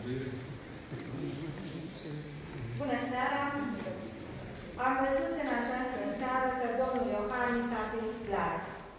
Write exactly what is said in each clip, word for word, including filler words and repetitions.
Bună seara! Am văzut în această seară că domnul Iohannis a prins glas.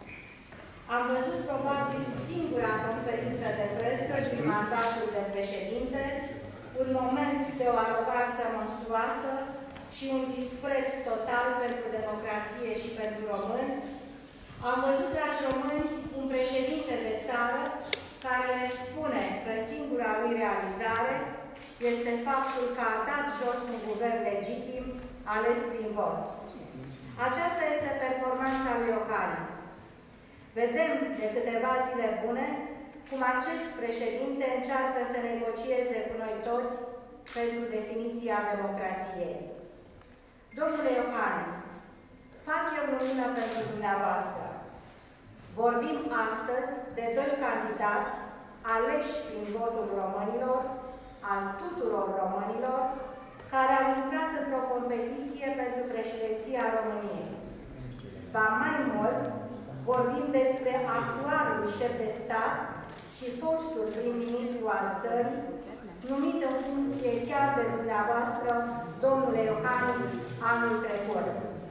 Am văzut probabil singura conferință de presă din mandatul de președinte, un moment de o aroganță monstruoasă și un dispreț total pentru democrație și pentru români. Am văzut, dragi români, un președinte de țară care ne spune că singura lui realizare este faptul că a dat jos un guvern legitim ales prin vot. Aceasta este performanța lui Iohannis. Vedem de câteva zile bune cum acest președinte încearcă să negocieze cu noi toți pentru definiția democrației. Domnule Iohannis, fac eu lumină pentru dumneavoastră. Vorbim astăzi de doi candidați aleși prin votul românilor, al tuturor românilor, care au intrat într-o competiție pentru președinția României. Ba mai mult, vorbim despre actualul șef de stat și fostul prim-ministru al țării, numit în funcție chiar de dumneavoastră, domnule Iohannis, anul trecut.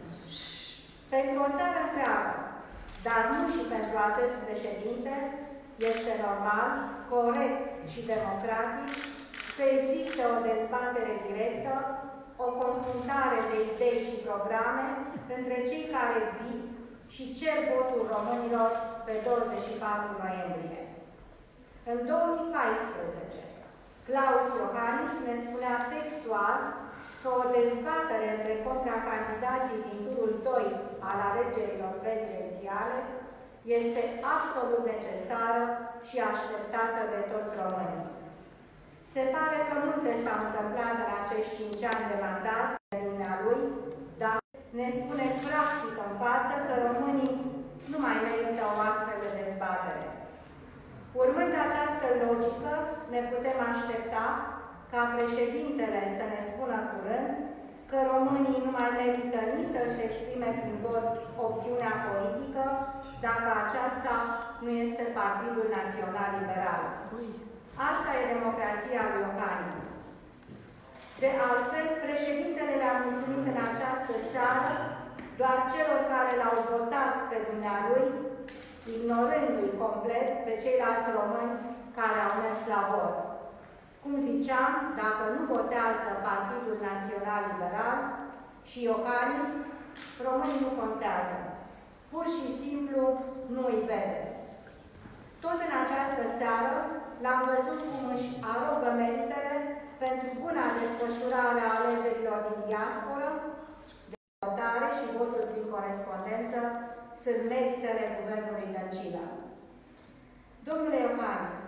Pentru o țară întreagă, dar nu și pentru acest președinte, este normal, corect și democratic să existe o dezbatere directă, o confruntare de idei și programe între cei care vin și cer votul românilor pe douăzeci și patru noiembrie. În două mii paisprezece, Klaus Iohannis ne spunea textual că o dezbatere între contracandidații din turul doi al alegerilor prezidențiale este absolut necesară și așteptată de toți românii. Se pare că multe s-au întâmplat în acești cinci ani de mandat de dumnealui, dar ne spune practic în față că românii nu mai merită o astfel de dezbatere. Urmând această logică, ne putem aștepta ca președintele să ne spună curând că românii nu mai merită nici să-și exprime prin vot opțiunea politică dacă aceasta nu este Partidul Național Liberal. Asta e democrația lui Iohannis. De altfel, președintele le-a mulțumit în această seară doar celor care l-au votat pe dumnealui, ignorându-i complet pe ceilalți români care au mers la vot. Cum ziceam, dacă nu votează Partidul Național Liberal și Iohannis, românii nu contează. Pur și simplu nu îi vede. Tot în această seară l-am văzut cum își arogă meritele pentru buna desfășurare a alegerilor din diasporă, de votare și votul prin corespondență sunt meritele guvernului Dăncilă. Domnule Iohannis,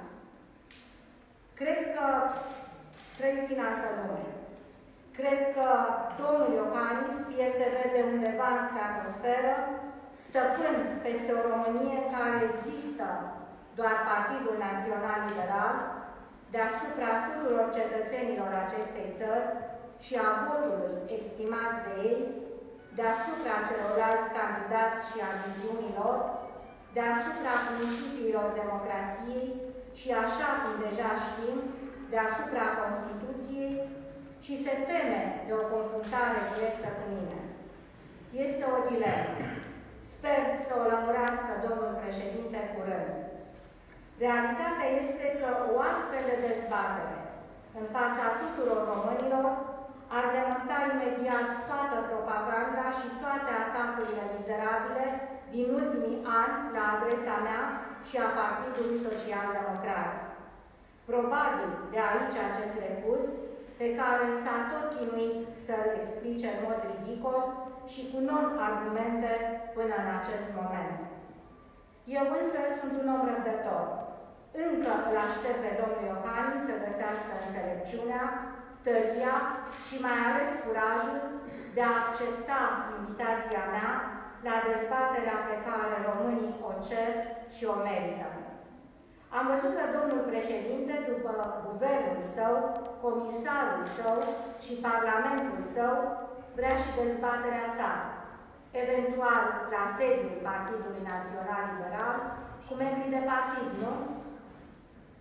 cred că trăiți în altă lume. Cred că domnul Iohannis fie se vede undeva în stratosferă, stăpân peste o Românie care există doar Partidul Național Liberal, deasupra tuturor cetățenilor acestei țări și a votului exprimat de ei, deasupra celorlalți candidați și a viziunilor, deasupra principiilor democrației și, așa cum deja știm, deasupra Constituției și se teme de o confruntare directă cu mine. Este o dilemă. Sper să o lămurească domnul președinte curând. Realitatea este că o astfel de dezbatere în fața tuturor românilor ar demonta imediat toată propaganda și toate atacurile mizerabile din ultimii ani la adresa mea și a Partidului Social-Democrat. Probabil de aici acest refuz pe care s-a tot chinuit să-l explice în mod ridicol și cu non-argumente până în acest moment. Eu însă sunt un om răbdător. Încă îl aștept pe domnul Iohannis să găsească înțelepciunea, tăria și mai ales curajul de a accepta invitația mea la dezbaterea pe care românii o cer și o merită. Am văzut că domnul președinte, după guvernul său, comisarul său și parlamentul său, vrea și dezbaterea sa, eventual la sediul Partidului Național Liberal, cu membrii de partid, nu?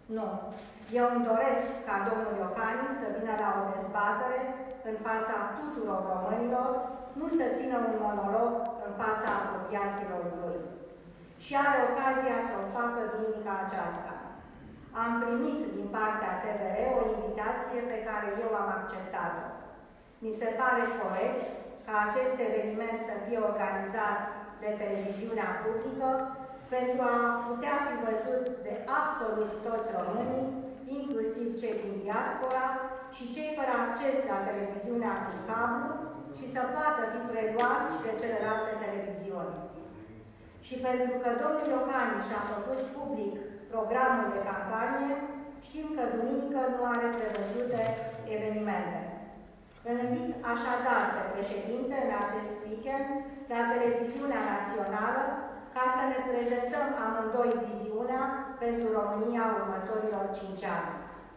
Nu. Eu îmi doresc ca domnul Iohannis să vină la o dezbatere în fața tuturor românilor, nu să țină un monolog în fața apropiaților lui. Și are ocazia să o facă duminica aceasta. Am primit din partea T V R o invitație pe care eu am acceptat-o. Mi se pare corect ca acest eveniment să fie organizat de televiziunea publică pentru a putea fi văzut de absolut toți românii, inclusiv cei din diaspora și cei fără acces la televiziunea cu cablu și să poată fi preluat și de celelalte televiziuni. Și pentru că domnul Iohannis a făcut public programul de campanie, știm că duminică nu are prevăzute evenimente. Îl invit așadar pe președinte în acest weekend la televiziunea națională ca să ne prezentăm amândoi viziunea pentru România următorilor cinci ani.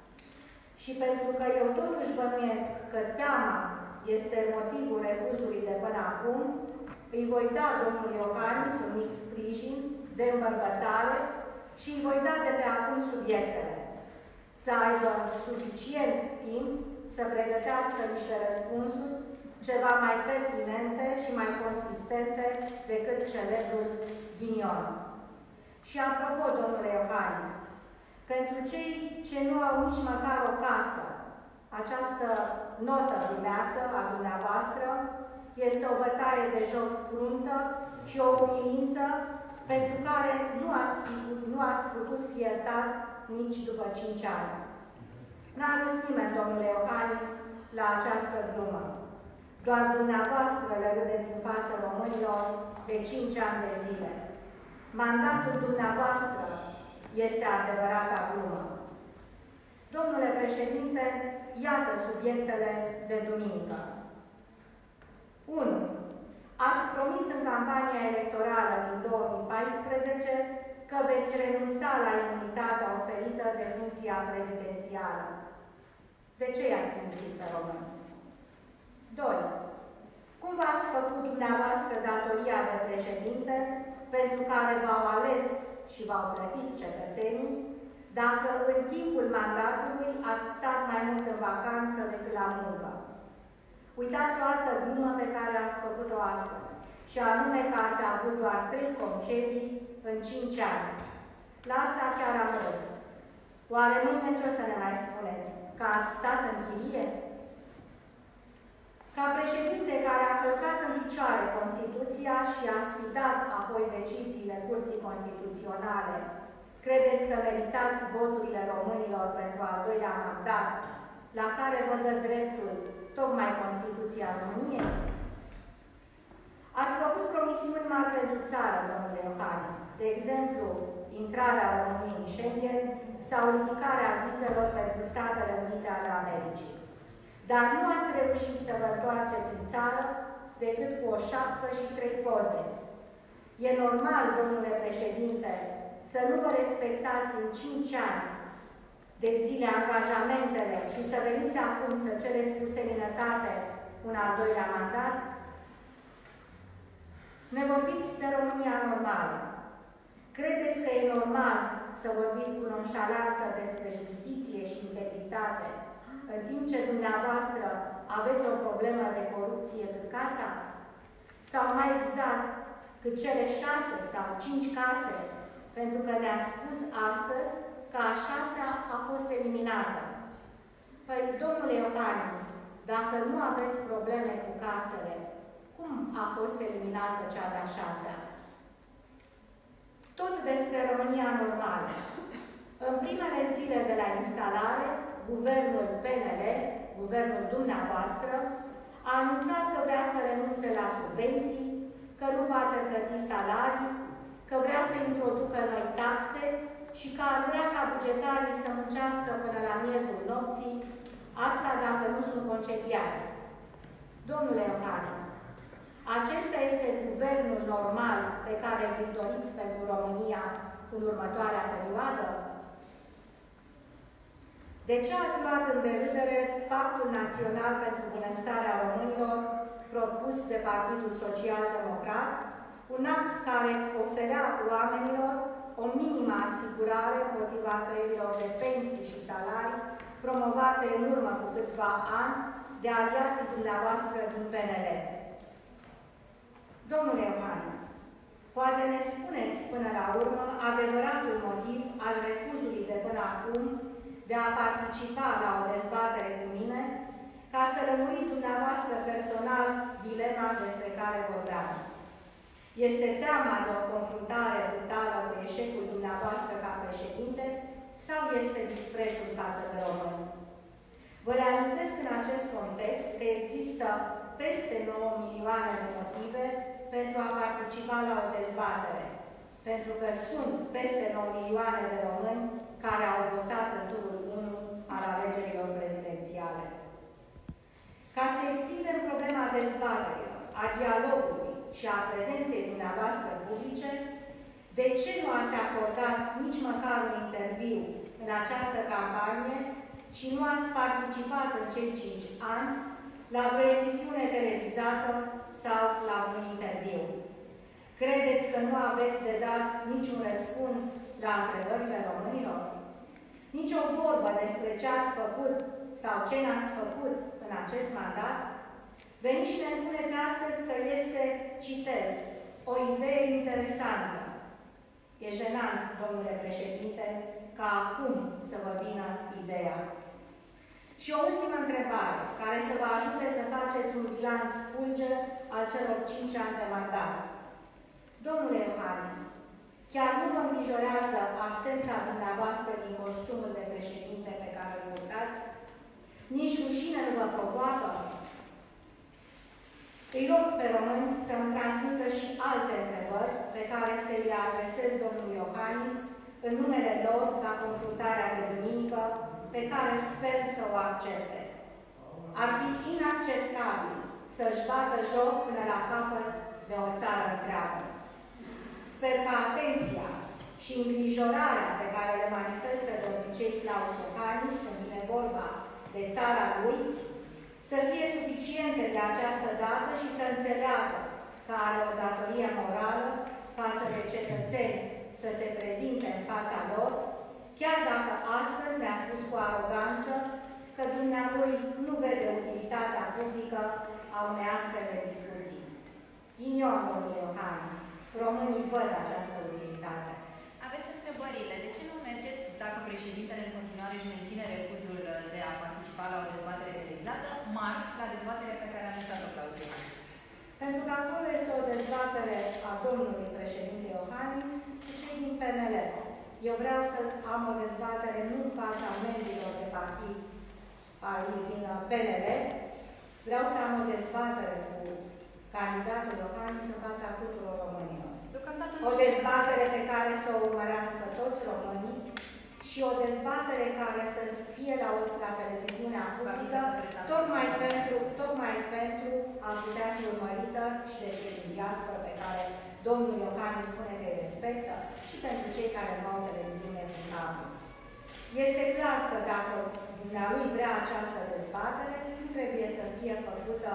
Și pentru că eu totuși bănuiesc că teama este motivul refuzului de până acum, îi voi da domnului Iohannis un mic sprijin de îmbărbătare și îi voi da de pe acum subiectele. Să aibă suficient timp să pregătească niște răspunsuri ceva mai pertinente și mai consistente decât celebrul ghinion. Și apropo, domnule Iohannis, pentru cei ce nu au nici măcar o casă, această notă dimineață a dumneavoastră este o bătaie de joc cruntă și o umilință pentru care nu ați, nu ați putut fi iertat nici după cinci ani. N-a râs nimeni, domnule Iohannis, la această glumă. Doar dumneavoastră le râdeți în fața românilor de cinci ani de zile. Mandatul dumneavoastră este adevărata glumă. Domnule președinte, iată subiectele de duminică. unu. Ați promis în campania electorală din două mii paisprezece că veți renunța la imunitatea oferită de funcția prezidențială. De ce i-ați mințit pe români? doi. Cum v-ați făcut dumneavoastră datoria de președinte pentru care v-au ales și v-au plătit cetățenii, dacă în timpul mandatului ați stat mai mult în vacanță decât la muncă? Uitați o altă glumă pe care ați făcut-o astăzi, și anume că ați avut doar trei concedii în cinci ani. La asta chiar am râs. Oare mâine ce o să ne mai spuneți? Că ați stat în chirie? Ca președinte care a călcat în picioare Constituția și a sfidat apoi deciziile Curții Constituționale, credeți că meritați voturile românilor pentru al doilea mandat, la care vă dă dreptul tocmai Constituția României? Ați făcut promisiuni mari pentru țară, domnule Iohannis, de exemplu, intrarea României în Schengen sau ridicarea vizelor pentru Statele Unite ale Americii. Dar nu ați reușit să vă întoarceți în țară decât cu o șapcă și trei poze. E normal, domnule președinte, să nu vă respectați în cinci ani de zile angajamentele și să veniți acum să cereți cu seninătate un al doilea mandat? Ne vorbiți de România normală. Credeți că e normal să vorbiți cu nonșalanță despre justiție și integritate, în timp ce dumneavoastră aveți o problemă de corupție cât casa? Sau mai exact, cât cele șase sau cinci case, pentru că ne-ați spus astăzi că a șasea a fost eliminată. Păi, domnule Iohannis, dacă nu aveți probleme cu casele, cum a fost eliminată cea de-a șasea? Tot despre România normală. În primele zile de la instalare, guvernul P N L, guvernul dumneavoastră, a anunțat că vrea să renunțe la subvenții, că nu poate plăti salarii, că vrea să introducă noi taxe și că ar vrea ca bugetarii să muncească până la miezul nopții, asta dacă nu sunt concediați. Domnule Iohannis, acesta este guvernul normal pe care îl doriți pentru România în următoarea perioadă? De ce ați luat în derâdere Pactul Național pentru Bunăstarea Românilor propus de Partidul Social Democrat, un act care oferea oamenilor o minimă asigurare împotriva tăierilor de pensii și salarii promovate în urmă cu câțiva ani de aliații dumneavoastră din P N L. Domnule Iohannis, poate ne spuneți până la urmă adevăratul motiv al refuzului de până acum de a participa la o dezbatere cu mine, ca să lămuriți dumneavoastră personal dilema despre care vorbeam. Este teama de o confruntare brutală cu eșecul dumneavoastră ca președinte sau este disprețul față de români? Vă reamintesc în acest context că există peste nouă milioane de motive pentru a participa la o dezbatere, pentru că sunt peste nouă milioane de români care au votat în turul unu al alegerilor prezidențiale. Ca să extindem problema dezbaterilor, a dialogului și a prezenței dumneavoastră publice, de ce nu ați acordat nici măcar un interviu în această campanie și nu ați participat în cei cinci ani la vreo emisiune televizată sau la un interviu? Credeți că nu aveți de dat niciun răspuns la întrebările românilor? Nici o vorbă despre ce ați făcut sau ce n-ați făcut în acest mandat? Veniți și ne spuneți astăzi că este, citez, o idee interesantă. E jenant, domnule președinte, ca acum să vă vină ideea. Și o ultimă întrebare, care să vă ajute să faceți un bilanț fulger al celor cinci ani de mandat. Domnule Iohannis, chiar nu vă îngrijorează absența dumneavoastră din costumul de președinte pe care îl purtați? Nici rușine nu vă provoacă? Îi rog pe români să-mi transmită și alte întrebări pe care să le adresez domnului Iohannis în numele lor la confruntarea de duminică, pe care sper să o accepte. Ar fi inacceptabil să-și bată joc până la capăt de o țară întreagă. Sper că atenția și îngrijorarea pe care le manifestă de obicei Claus Iohannis când vine vorba de țara lui, să fie suficiente de această dată și să înțeleagă că are o datorie morală față de cetățeni să se prezinte în fața lor, chiar dacă astăzi ne-a spus cu aroganță că dumnealui nu vede utilitatea publică a unei astfel de discuții. Ghinion, domnule Iohannis, românii văd această utilitate. Aveți întrebările. De ce nu mergeți, dacă președintele în continuare își menține refuzul de a participa la o dezbatere televizată, marți la dezbatere pe care a anunțat-o Claus Iohannis? Pentru că acolo este o dezbatere a domnului președinte Iohannis cu cei din P N L. Eu vreau să am o dezbatere nu în fața membrilor de partid din P N L, vreau să am o dezbatere cu candidatul Iohannis în fața tuturor românilor. O dezbatere pe care să o urmărească toți românii și o dezbatere care să fie la, la televiziunea publică, tocmai pentru, tocmai pentru a putea fi urmărită și de cei din diaspora pe care domnul Iohannis spune că îi respectă și pentru cei care nu au televiziune din cablu. Este clar că dacă dumnealui vrea această dezbatere, nu trebuie să fie făcută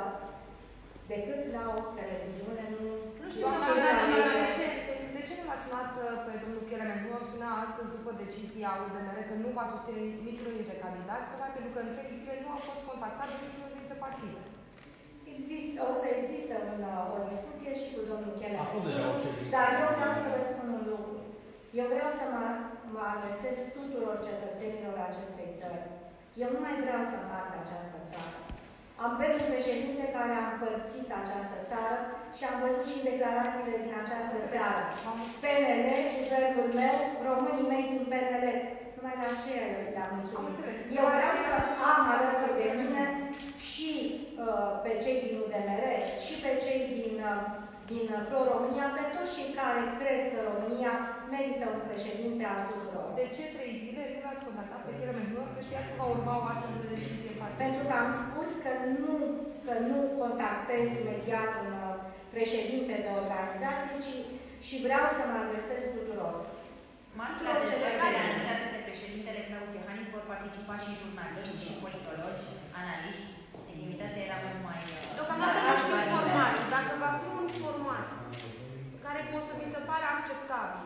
decât la o televiziune, nu... Nu știu, doamna, de ce, de ce nu l-ați sunat pe domnul Kelemen? Nu o spunea astăzi, după decizia U D M R, că nu va susține niciunul dintre candidați, pentru că în trei zile nu au fost contactați de niciunul dintre partide. Există, o să existe un, o discuție și cu domnul Kelemen. Dar eu vreau să vă spun un lucru. Eu vreau să mă, mă adresez tuturor cetățenilor acestei țări. Eu nu mai vreau să împart această țară. Am văzut un președinte care a împărțit această țară și am văzut și în declarațiile din această seară. P N L, guvernul meu, românii mei din P N L. Numai la aceea le-am mulțumit. Eu vreau să am alături de mine și uh, pe cei din U D M R și pe cei din, uh, din Pro-România, pe toți cei care cred că România merită un președinte al tuturor. De ce trei zile nu l-ați contactat pe Kelemen? Că știați că va urma o astfel de decizie partidă. Pentru că am spus că nu, că nu contactez imediat un președinte de organizație, ci și vreau să mă adresez tuturor. Marți, la dezbaterile anunțate de președintele Claus Iohannis vor participa și jurnaliști, și politologi, analiști. Invitația era mult mai... Deocamdată nu știu format. Dacă va fi un format care pot să mi se pare acceptabil,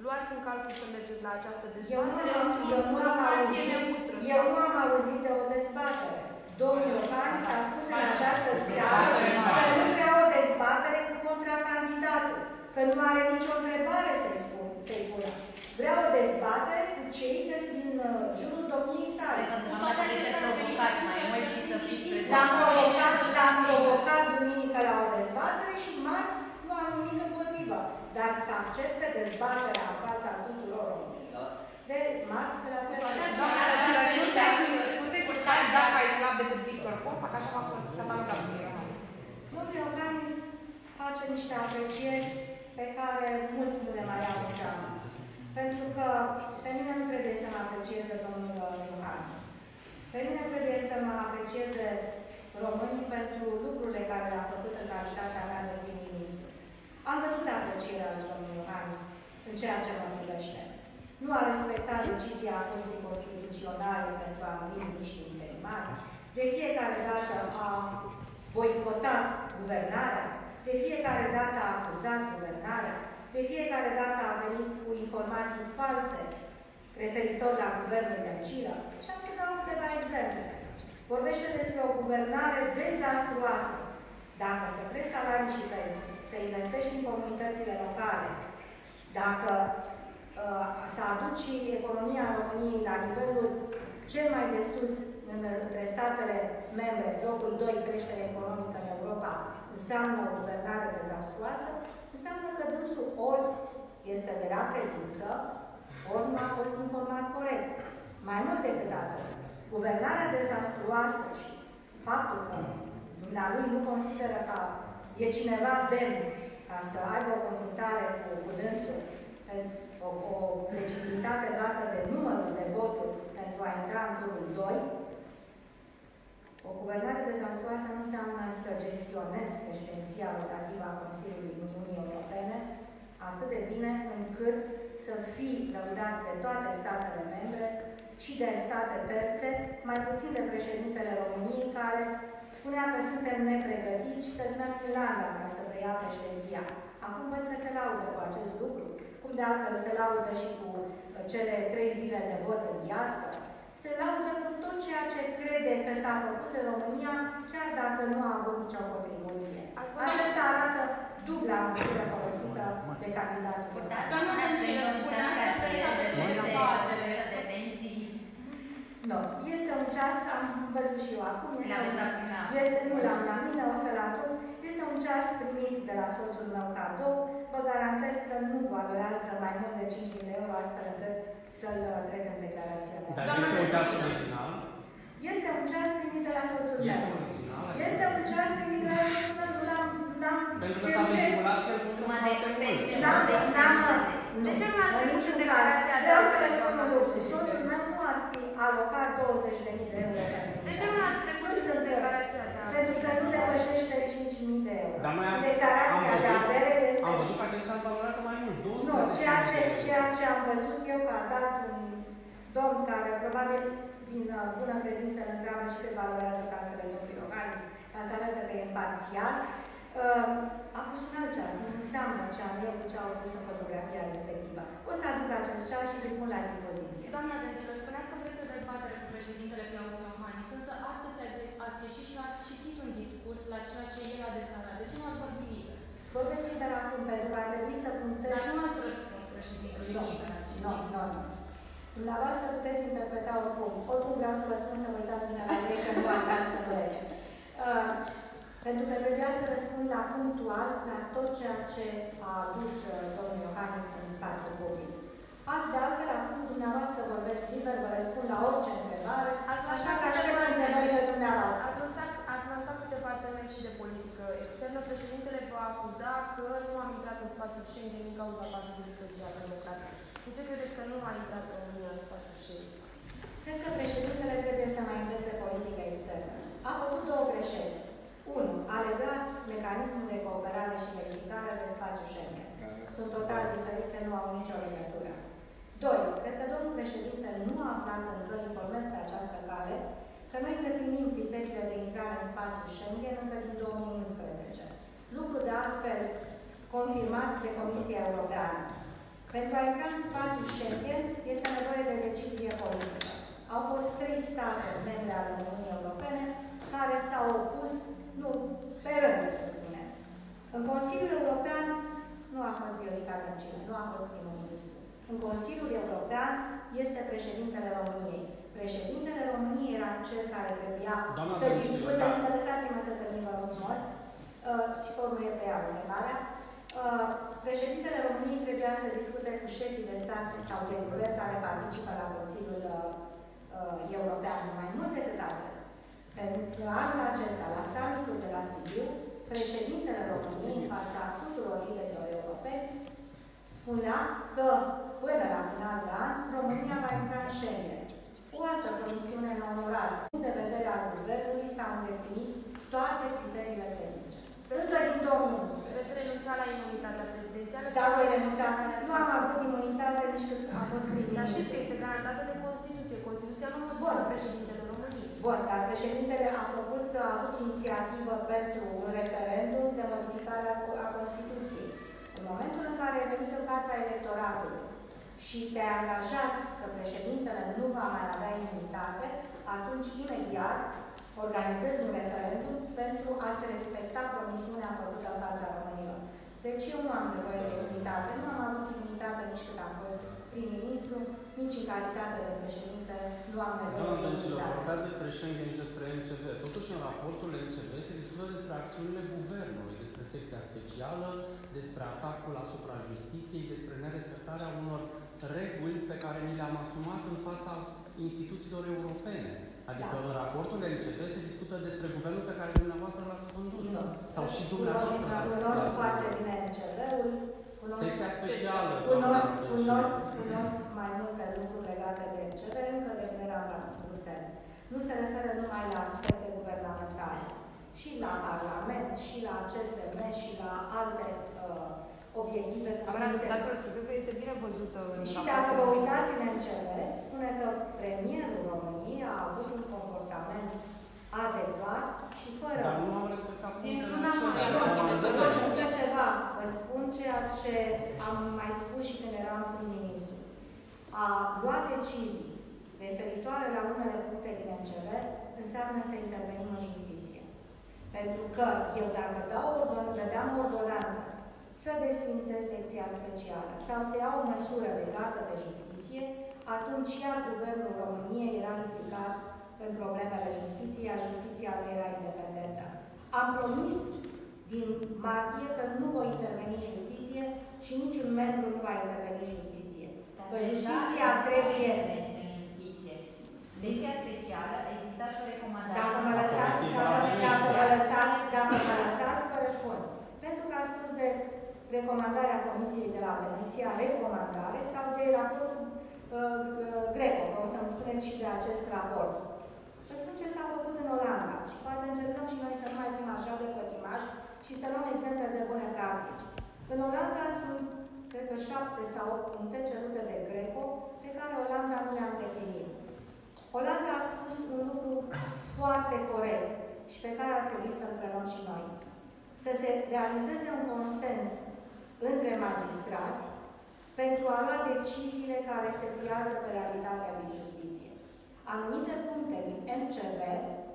luați în calcul să mergeți la această Eu nu dezbatere? am, eu nu am auzit, neutră. eu nu am auzit de o dezbatere. Domnul Iohannis a spus în această seară că nu vrea o dezbatere cu contracandidatul, că nu are nicio întrebare să-i spun, să-i pună. Vrea o dezbatere cu cei de din uh, jurul domniei sale. Cu toate acestea provocați mai mult și să fiți prezenți. L-am provocat, l-am provocat duminică la o dezbatere și marți nu am nimic împotrivă. Dar să accepte dezbaterea în fața tuturor românilor de marți pe la televizor. Doamna Răcilă, sunteți candidat mai slab decât Victor Ponta, că așa v-a catalogat domnul Iohannis. Domnul Iohannis face niște aprecieri pe care mulți nu le mai au în seamă. Pentru că pe mine nu trebuie să mă aprecieze domnul Iohannis. Pe mine trebuie să mă aprecieze românii pentru lucrurile care le-a făcut în calitatea mea de prim-ministru. Am văzut aprecierea lui domnul Iohannis în ceea ce mă privește. Nu a respectat decizia Curții Constituționale pentru a numi miniștri interimari. De fiecare dată a boicotat guvernarea. De fiecare dată a acuzat guvernarea. De fiecare dată a venit cu informații false referitor la guvernul Dăncilă. Și am să dau câteva exemple. Vorbește despre o guvernare dezastruoasă. Dacă se cresc salarii și pensii, să investești în comunitățile locale, dacă uh, să aduci economia României la nivelul cel mai de sus între statele membre, locul doi, creștere economică în Europa, înseamnă o guvernare dezastruoasă, înseamnă că dânsul ori este de la credință, ori nu a fost informat corect. Mai mult decât atât, guvernarea dezastruoasă și faptul că dumnealui nu consideră că e cineva demn ca să aibă o confruntare cu, cu dânsul, o, o legitimitate dată de numărul de voturi pentru a intra în turul doi, o guvernare dezastruoasă nu înseamnă să gestionezi președinția rotativă a Consiliului Uniunii Europene atât de bine încât să fii lăudat de toate statele membre și de state terțe, mai puțin de președintele României, care spunea că suntem nepregătiți și să vină Finlanda ca să preia președinția. Acum văd că se laudă cu acest lucru, cum de altfel se laudă și cu cele trei zile de vot în diaspora. Se laudă cu tot ceea ce crede că s-a făcut în România, chiar dacă nu a avut nicio contribuție. Acesta arată dubla măsură folosită de candidatul. Doamna Dăncilă, spunea că presa de dezbatere. Nu. Este un ceas, am văzut și eu acum, este, un, este nu l-am la mine, o să-l aduc. Este un ceas primit de la soțul meu cadou. Vă garantez că nu valorează mai mult de cinci mii de euro, astfel încât să-l trec în declarația mea. Dar este un ceas original? Este un ceas primit de la soțul meu. Este original? Este un ceas primit de la soțul meu, nu l-am... Pentru că s-a vehiculat că suma de pensii. De ce nu ați spus în declarația de Vreau să le spun un lucru. Soțul meu nu ar fi alocat douăzeci de mii de euro. De ce nu ați trecut în declarația de Pentru că nu depășește cinci mii de euro. Dar noi am, declarația am văzut, de avere este... Am văzut că acest ceas valorează mai mult, Nu, ceea ce, ceea ce am văzut eu că a dat un domn care probabil din uh, bună credință îl întreabă și cât valorează casele domnului Iohannis, ca să arătă că e imparțial, uh, a pus un alt ceas, nu înseamnă ce am eu cu ce au pus în fotografia respectivă. O să aduc acest ceas și îl pun la dispoziție. Doamna Dăncilă, spuneați că vreți o dezbatere cu președintele Claus Iohannis, însă astăzi ați ieșit și ați citit un discurs la ceea ce el a declarat. De ce nu ați vorbit liber? Vorbesc liber acum, pentru că ar trebui să puntez... Dar nu ați răspuns președintelui liber. Nu, nu, nu. Dumneavoastră puteți interpreta oricum. Oricum vreau să vă spun să vă uitați bine la ureche, că nu am caz să ureche. Uh, pentru că trebuia să răspund la punctual la tot ceea ce a adus uh, domnul Iohannis în spațiul public. Alt de altfel, acum dumneavoastră vorbesc liber, vă răspund la orice întrebare, așa că aștept întrebările dumneavoastră. Ați lansat, ați lansat câteva teme și de politică externă. Președintele va acuza că nu am intrat în spațiul Schengen din cauza Partidului Social-Democrat. De ce credeți că nu a intrat România în spațiul Schengen? Cred că președintele trebuie să mai învețe politică externă. A făcut două greșeli. Unu, a legat mecanismul de cooperare și verificare de spațiul Schengen. Sunt total diferite, nu au nicio legătură. Doi, cred că domnul președinte nu a aflat, pentru că informez pe această cale, că noi îndeplinim criteriile de intrare în spațiul Schengen încă din două mii unsprezece. Lucru de altfel confirmat de Comisia Europeană. Pentru a intra în spațiul Schengen este nevoie de decizie politică. Au fost trei state membre ale Uniunii Europene care s-au opus, nu, pe rând, să spunem. În Consiliul European nu a fost Viorica Dăncilă, nu a fost primul ministru. În Consiliul European este președintele României. Președintele României era cel care trebuia Doamna să discute, da. lăsați-mă să termin, vă rog frumos, uh, și pe urmă eu preiau întrebarea. Uh, președintele României trebuia să discute cu șefii de stat sau de guvern care participă la Consiliul uh, uh, European. Mai mult decât atât, pentru anul acesta, la summitul de la Sibiu, președintele României, în fața tuturor liderilor europeni, spunea că până la final de an, România va intra în Schengen. O altă promisiune neonorată. Din de vedere al guvernului s-au îndeplinit toate criteriile tehnice. Încă din două mii unsprezece. Veți renunța la imunitatea prezidențială? Da, voi renunța. Nu am avut imunitate nici când am fost prim-ministru. Dar știți că este garantată de Constituție. Constituția nu modifică președintele României. Bun, dar președintele a făcut, a avut inițiativă pentru un referendum de modificare a Constituției. În momentul în care ai venit în fața electoratului și te-ai angajat că președintele nu va mai avea imunitate, atunci imediat organizezi un referendum pentru a-ți respecta promisiunea făcută în fața românilor. Deci eu nu am nevoie de imunitate. Nu am avut imunitate nici când am fost prim-ministru, nici în calitate de președinte nu am nevoie Doamna de Dăncilă, imunitate. vorbeați despre Schengen și despre M C V. Totuși, în raportul M C V se discută despre acțiunile guvernului, despre secția specială, despre atacul asupra justiției, despre nerespectarea unor reguli pe care ni le-am asumat în fața instituțiilor europene. Adică da. În raportul M C V se discută despre guvernul pe care dumneavoastră l-ați condus. Nu. Sau și dumneavoastră l-ați condus. Cunosc foarte bine M C V-ul. Secția specială. Cunosc, cunosc, cunosc mai multe lucruri legate de M C V, încă de când eram la Bruxelles. Nu se referă numai la aspecte guvernamentale. Și la Parlament, și la C S M, și la alte uh, obiective. Am răspuns că este bine văzută în și dacă vă uitați în M C V, spune că premierul României a avut un comportament adecvat și fără... Dar nu am respectat încă ceva, vă spun ceea ce am mai spus și când eram prim-ministru. A lua decizii referitoare la unele puncte din M C V înseamnă să intervenim în justiție. Pentru că eu dacă dau o, dădeam o ordonanță să desfințez secția specială sau să iau o măsură legată de justiție, atunci iar Guvernul României era implicat în problemele justiției, iar justiția nu era independentă. Am promis din martie că nu voi interveni în justiție și niciun membru nu va interveni în justiție. Că justiția trebuie... în justiție. Secția specială exista și o recomandare. Dacă mă lăsați, dacă mă lăsați, dacă mă lăsați, vă răspund. Pentru că a spus de recomandarea Comisiei de la Veneția, recomandare, sau de raportul uh, Greco, că o să-mi spuneți și de acest raport. Vă spun ce s-a făcut în Olanda și poate încercăm și noi să nu mai fim așa de pătimași și să luăm exemple de bune practici. În Olanda sunt, cred că, șapte sau opt puncte cerute de Greco, pe care Olanda nu le-a îndeplinit. Olanda a spus un lucru foarte corect și pe care ar trebui să-l preluăm și noi. Să se realizeze un consens între magistrați pentru a lua deciziile care se pliază pe realitatea din justiție. Anumite puncte din M C V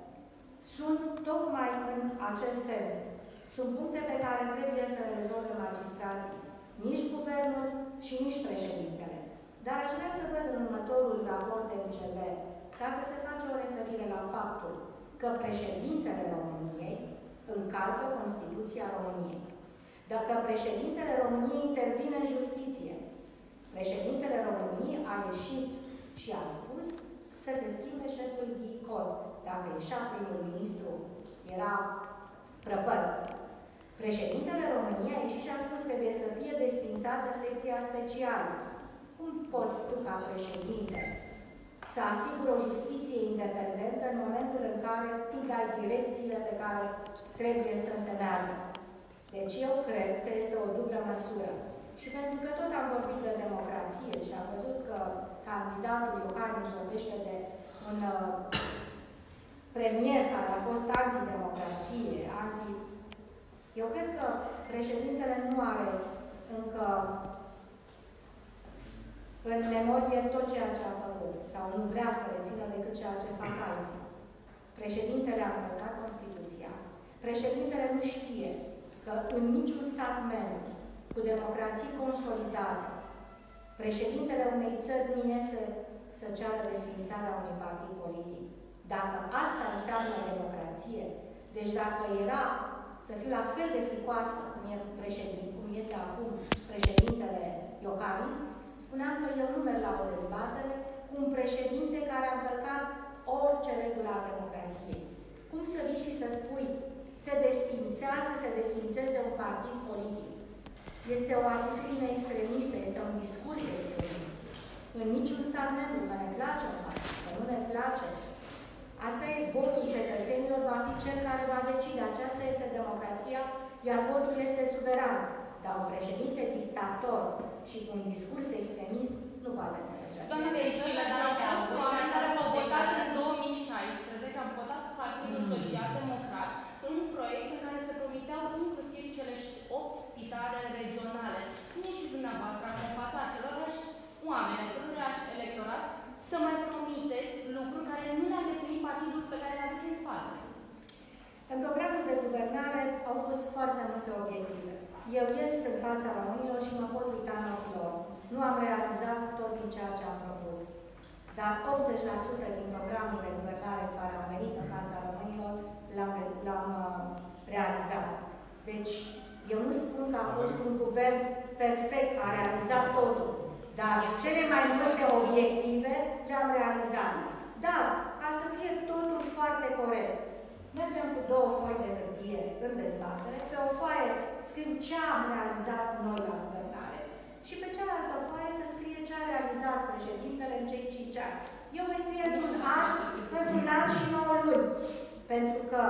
sunt tocmai în acest sens. Sunt puncte pe care trebuie să le rezolve magistrații, nici guvernul și nici președintele. Dar aș vrea să văd în următorul raport de M C V dacă se face o referire la faptul că președintele României încalcă Constituția României. Dacă președintele României intervine în justiție, președintele României a ieșit și a spus să se schimbe șeful de cod. Dacă ieșea primul ministru, era prăpăr. Președintele României a ieșit și a spus că trebuie să fie desfințată secția specială. Cum poți tu, ca președinte, să asiguri o justiție independentă în momentul în care tu dai direcțiile pe care trebuie să se meargă? Deci eu cred că este o dublă măsură. Și pentru că tot am vorbit de democrație și am văzut că candidatul Iohannis vorbește de un uh, premier care a fost antidemocrație, anti... Eu cred că președintele nu are încă în memorie tot ceea ce a făcut, sau nu vrea să rețină decât ceea ce fac alții. Președintele a încălcat Constituția. Președintele nu știe că în niciun stat membru cu democrație consolidată, președintele unei țări nu iese să ceară desființarea unui partid politic. Dacă asta înseamnă democrație, deci dacă era să fiu la fel de fricoasă cum, e președinte, cum este acum președintele Iohannis, spuneam că eu nu merg la o dezbatere cu un președinte care a încălcat orice regulă a democrației. Cum să vii și să spui se desfințează, se desfințeze un partid politic? Este o atitudine extremistă, este un discurs extremist. În niciun stat membru, că ne place un partid, că nu ne place. Asta e votul cetățenilor, va fi cel care va decide. Aceasta este democrația, iar votul este suveran. Dar un președinte dictator și cu un discurs extremist nu poate înțelege. Doamne fericire, dar au fost oameni care au votat în două mii șaisprezece, am votat Partidul mm. Social-Democrat, un proiect în care se promiteau inclusiv cele opt spitale regionale. Nu ieșiți dumneavoastră în fața acelorăși oameni, acelorăși electorat, să mai promiteți lucruri care nu le-a îndeplinit partidul pe care l-aveți în spate. În programul de guvernare au fost foarte multe obiective. Eu ies în fața românilor și mă pot uita în ochii lor. Nu am realizat tot din ceea ce am propus. Dar optzeci la sută din programul de guvernare care am venit în fața românilor l-am realizat. Deci, eu nu spun că a fost un guvern perfect, a realizat totul. Dar cele mai multe obiective le-am realizat. Dar, ca să fie totul foarte corect, mergem cu două foi de hârtie în dezbatere, pe o foaie scriu ce am realizat noi la guvernare și pe cealaltă foaie să scrie ce a realizat președintele în cei cinci ani. Eu voi scrie într-un an, într-un an și nouă luni. Pentru că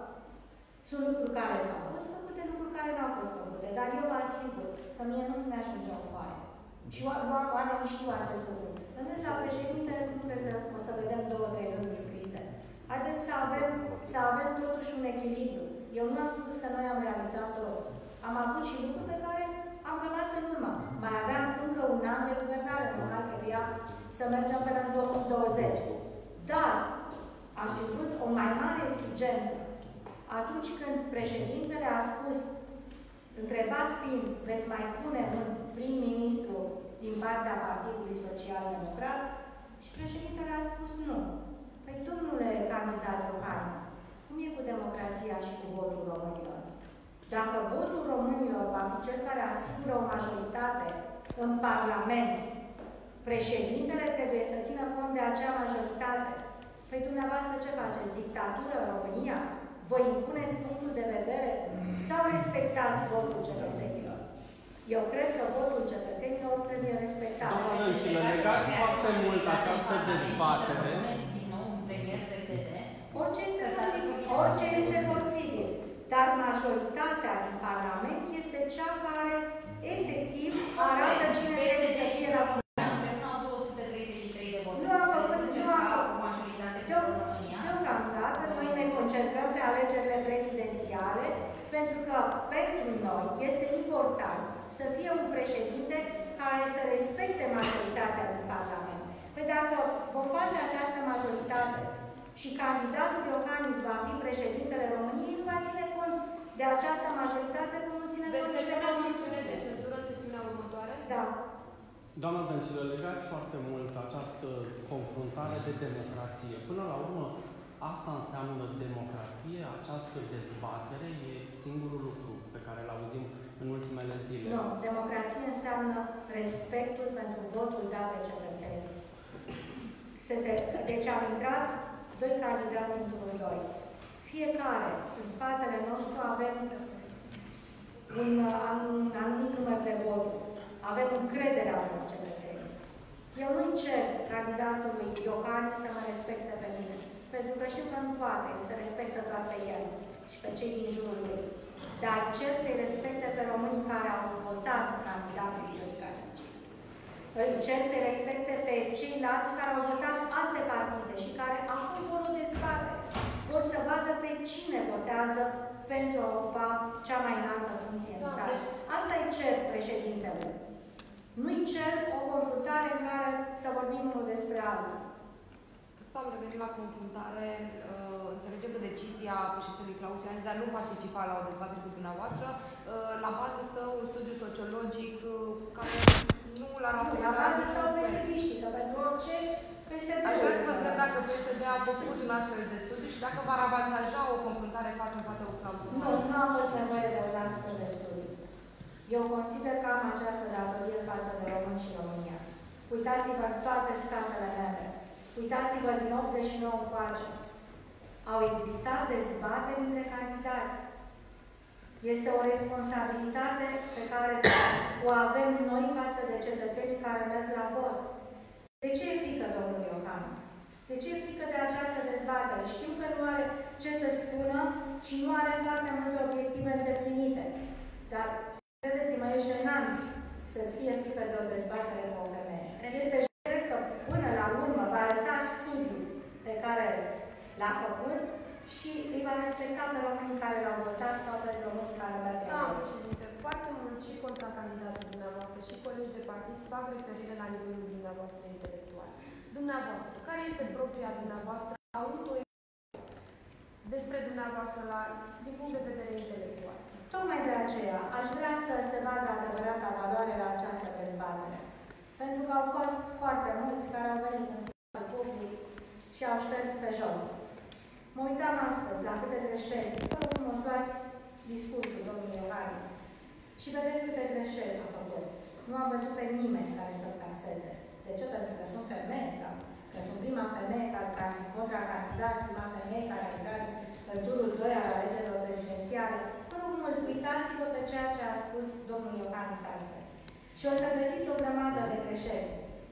sunt lucruri care s-au fost făcute, lucruri care nu au fost făcute. Dar eu vă asigur că mie nu mi-ajunge o foaie. Și oamenii știu acest lucru. Însă la președinte, nu cred că o să vedem două, trei rânduri scrise. Haideți să avem, să avem totuși un echilibru. Eu nu am spus că noi am realizat tot. Am avut și lucruri pe care am rămas în urmă. Mai aveam încă un an de guvernare, normal trebuia să mergem până în două mii douăzeci. Dar aș fi vrut o mai mare exigență atunci când președintele a spus, întrebat fiind, veți mai pune un prim-ministru din partea Partidului Social-Democrat? Și președintele a spus nu. Păi, domnule candidat Iohannis, cum e cu democrația și cu votul românilor? Dacă votul românilor va fi cel care asigură o majoritate în Parlament, președintele trebuie să țină cont de acea majoritate. Păi, dumneavoastră ce faceți? Dictatură în România? Vă impuneți punctul de vedere sau respectați votul cetățenilor? Eu cred că votul cetățenilor trebuie respectat. Doamna Dăncilă, legați foarte mult această dezbatere. Orice este posibil, orice este posibil, dar majoritatea din Parlament este cea care efectiv arată cine trebuie să fie la Împreună au două sute treizeci și trei de voturi. Nu am făcut, nu am făcut. Majoritate în România. Deocamdată noi ne concentrăm pe alegerile prezidențiale, pentru că pentru noi este important să fie un președinte care să respecte majoritatea din Parlament. Păi dacă vom face această majoritate și candidatul Iohannis va fi președintele României, nu va ține cont de această majoritate, cum nu ține cont de Constituție. de cenzură în sesiunea următoare? Da. Doamna Dăncilă, legați foarte mult această confruntare de democrație. Până la urmă, asta înseamnă democrație, această dezbatere e singurul lucru pe care îl auzim în ultimele zile. Nu, democrație înseamnă respectul pentru votul dat de cetățeni. Deci am intrat doi candidați într-un doi. Fiecare, în spatele nostru, avem un, un anumit număr de voturi. Avem încrederea în cetățenii. Eu nu-i cer candidatului Iohannis să mă respecte pe mine, pentru că știu că nu poate să respecte doar pe el și pe cei din jurul lui. Dar cer să-i respecte pe românii care au votat candidatul Iohannis. Îl cer să-i respecte pe ceilalți care au votat alte partide și care acum vor o dezbatere. Vor să vadă pe cine votează pentru a ocupa cea mai înaltă funcție în stat. Asta îi cer președintele. Nu-i cer o confruntare în care să vorbim unul despre altul. Am revenit la confruntare. Uh, înțelegem că decizia președintelui Claus Iohannis de a nu participa la o dezbatere cu dumneavoastră, uh, la bază stă un studiu sociologic uh, care nu l-a raportat. La bază stau pesediștii, că pentru orice P S D. Aș vrea să vă întreb dacă P S D a făcut un astfel de studiu și dacă v-ar avantaja o confruntare față în față cu Claus Iohannis. Nu, nu a fost nevoie de un astfel de studiu. Eu consider că am această datorie față de români și România. Uitați-vă în toate statele membre. Uitați-vă din optzeci și nouă încoace. Au existat dezbateri între candidați. Este o responsabilitate pe care o avem noi față de cetățenii care merg la vot. De ce e frică domnul Iohannis? De ce e frică de această dezbatere? Știu că nu are ce să spună și nu are foarte multe obiective îndeplinite. Dar, credeți-mă, e jenant să-ți fie frică de o dezbatere cu o femeie. Este jenant că până la urmă va lăsa studiul pe care l-a făcut și îi va respecta pe românii care l-au votat sau pe românii care merg la Da, vot. președinte, foarte mult și contracandidatul dumneavoastră și colegi de partid fac referire la nivelul dumneavoastră intelectual. Dumneavoastră, care este propria dumneavoastră auto despre dumneavoastră la, din punct de vedere intelectual? Tocmai de aceea aș vrea să se vadă adevărata valoare la această dezbatere. Pentru că au fost foarte mulți care au venit în spațiul public și au șters pe jos. Mă uitam astăzi la câte greșeli. Vă rog frumos, luați discursul domnului Iohannis și vedeți câte greșeli a făcut. Nu am văzut pe nimeni care să-l taxeze. De ce? Pentru că sunt femei sau că sunt prima femeie care, care contracandidat, prima femeie care a intrat în turul doi al alegerilor prezidențiale. Vă rog mult, uitați-vă pe ceea ce a spus domnul Iohannis astăzi. Și o să găsiți o grămadă de greșeli.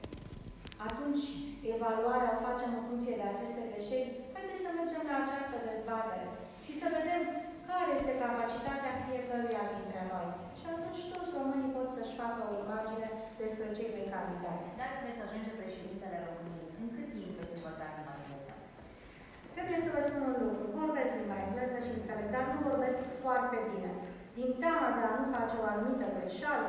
Atunci, evaluarea o facem în funcție de aceste greșeli. Haideți să mergem la această dezbatere și să vedem care este capacitatea fiecăruia dintre noi. Și atunci toți românii pot să-și facă o imagine despre cei doi candidați. Dacă veți ajunge președintele României, în cât timp veți învăța limba engleză? Trebuie să vă spun un lucru. Vorbesc limba engleză și înțeleg, dar nu vorbesc foarte bine. Din teama de a nu face o anumită greșeală,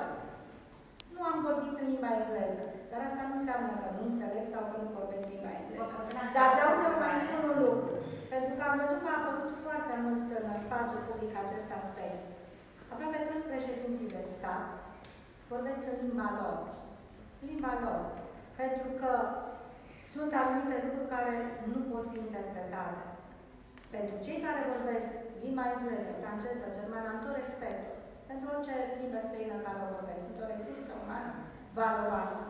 nu am vorbit în limba engleză. Dar asta nu înseamnă că nu înțeleg sau că nu vorbesc limba engleză. Dar vreau să vă mai spun un lucru. Pentru că am văzut că a apărut foarte mult în spațiul public acest aspect. Aproape toți președinții de stat vorbesc în limba lor. Limba lor. Pentru că sunt anumite lucruri care nu pot fi interpretate. Pentru cei care vorbesc limba engleză, franceză, germană, am tot respectul. Pentru orice limbă străină care o vorbesc. Sunt o resursă umană valoroasă.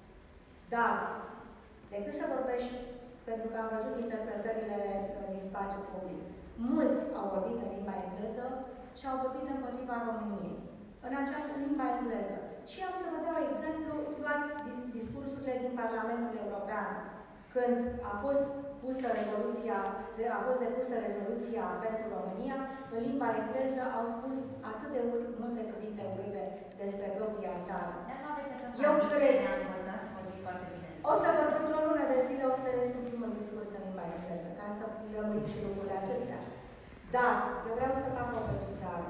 Dar, decât să vorbești, pentru că am văzut interpretările din spațiul public, mulți au vorbit în limba engleză și au vorbit împotriva României. În această limba engleză. Și am să vă dau exemplu, luați discursurile din Parlamentul European. Când a fost pusă rezoluția, a fost depusă rezoluția pentru România, în limba engleză au spus atât de multe cuvinte urâte despre propria țară. Dar nu aveți această Eu ambiție cred. de a învăța să vorbiți foarte bine. O să vă într-o lună de zile o să resim primul discurs în limba engleză, ca să lămurim și lucrurile acestea. Dar, eu vreau să fac o precizare.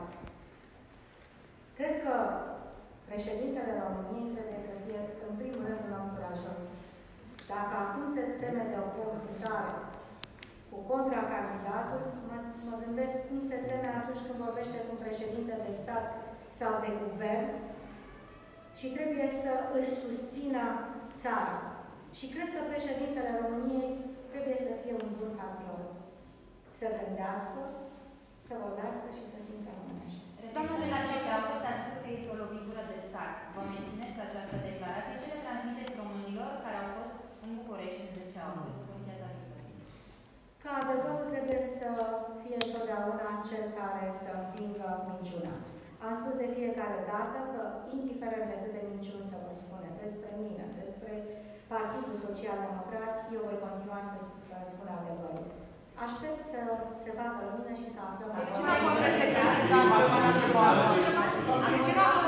Cred că președintele României trebuie să fie, în primul rând, un om curajos. Dacă acum se teme de o confruntare cu contracandidatul, mă, mă gândesc cum se teme atunci când vorbește cu un președinte de stat sau de guvern și trebuie să își susțină țara. Și cred că președintele României trebuie să fie un bun campion. Să gândească, să vorbească și să simtă românește. Domnule Latrece, a fost ați spus că este o lovitură de stat. Vă mențineți această declarație? Ce le transmiteți românilor care au fost în București în zece august în Piața Victoriei? Că adevărul trebuie să fie întotdeauna cel care să învingă minciuna. Am spus de fiecare dată că, indiferent de câte minciuni să vă spune despre mine, despre Partidul Social Democrat, eu voi continua să, să spun adevărul. Aștept să se facă lumină și să aflăm. De ce nu a fost respectat?